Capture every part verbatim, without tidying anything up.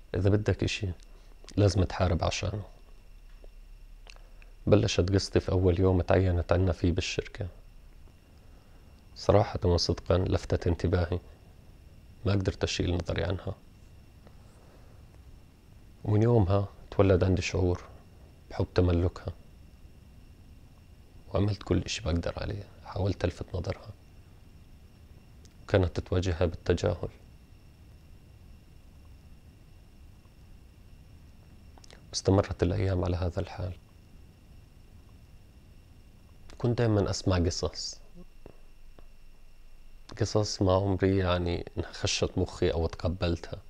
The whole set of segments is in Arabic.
إذا بدك إشي لازم تحارب عشانه. بلشت قصتي في أول يوم تعينت عنا فيه بالشركة. صراحة وصدقا لفتت انتباهي، ما قدرت أشيل نظري عنها. ومن يومها تولد عندي شعور بحب تملكها، وعملت كل إشي بقدر عليه. حاولت ألفت نظرها، كانت تواجهها بالتجاهل. استمرت الأيام على هذا الحال. كنت دائما أسمع قصص قصص ما عمري يعني إنها خشت مخي أو تقبلتها.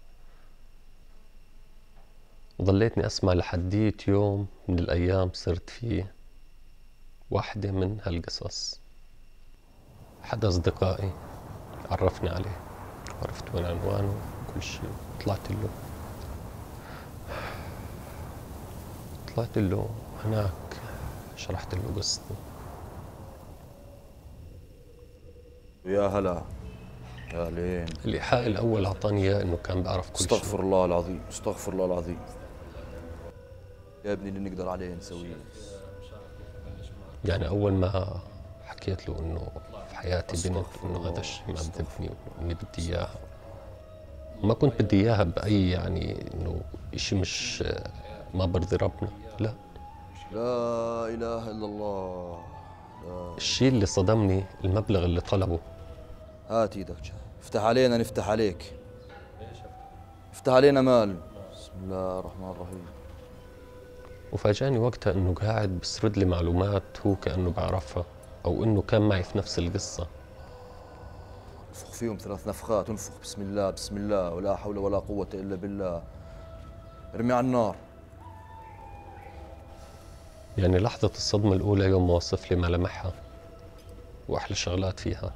وظليتني أسمع لحديت يوم من الأيام صرت فيه واحدة من هالقصص. أحد أصدقائي عرفني عليه، عرفت وين عنوانه كل شيء. طلعت له طلعت له هناك، شرحت له قصتي. يا هلا، يا لين. الإيحاء الأول أعطاني إياه إنه كان بيعرف كل شيء. استغفر الله العظيم، استغفر الله العظيم. يا ابني اللي نقدر عليه نسويه. يعني أول ما حكيت له إنه في حياتي بنت وإنه هذا الشيء معذبني وإني بدي إياها، ما كنت بدي إياها بأي يعني إنه إشي مش ما برضي ربنا، لا. لا إله إلا الله. لا. الشيء اللي صدمني المبلغ اللي طلبه. هات ايدك، افتح علينا نفتح عليك. افتح علينا مال. بسم الله الرحمن الرحيم. وفاجأني وقتها إنه قاعد بسرد لي معلومات هو كأنه بعرفها، أو إنه كان معي في نفس القصة. انفخ فيهم ثلاث نفخات، انفخ بسم الله بسم الله ولا حول ولا قوة إلا بالله. ارمي على النار. يعني لحظة الصدمة الأولى يوم ما وصف لي ملامحها وأحلى شغلات فيها.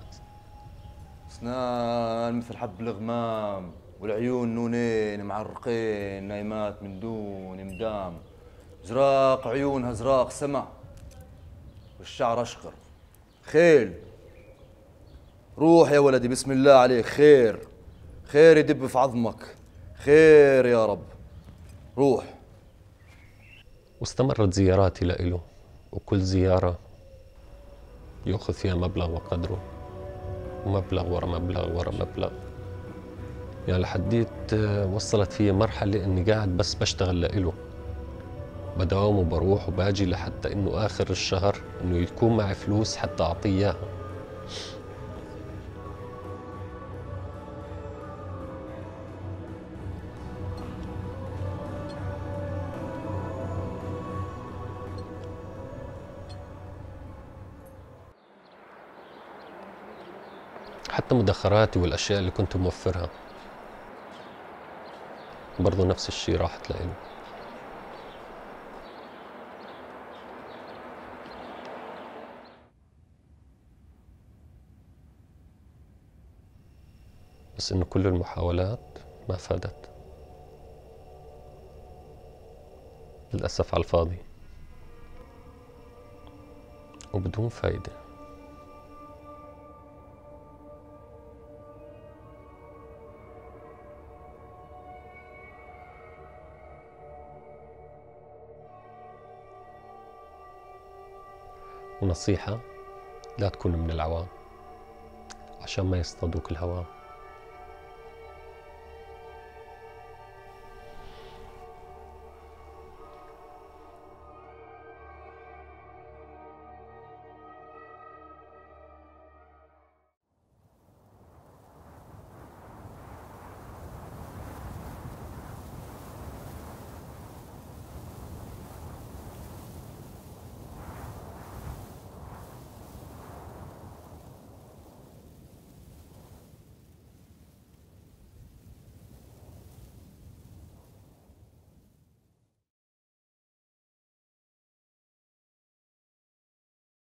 اسنان مثل حب الغمام، والعيون نونين معرقين نايمات من دون مدام. زراق عيونها زراق سما، والشعر اشقر. خيل. روح يا ولدي بسم الله عليك. خير خير يدب في عظمك. خير يا رب. روح. واستمرت زياراتي لإله، وكل زيارة يأخذ فيها مبلغ وقدره، ومبلغ ورا مبلغ ورا مبلغ. يعني لحديت وصلت فيه مرحلة إني قاعد بس بشتغل لإله، بداوم وبروح وباجي لحتى إنه آخر الشهر إنه يكون معي فلوس حتى أعطيه إياها. حتى مدخراتي والأشياء اللي كنت موفرها برضو نفس الشي راحت لإله. بس إنه كل المحاولات ما فادت، للأسف على الفاضي وبدون فايدة. ونصيحة: لا تكون من العوام عشان ما يصطادوك الهوام.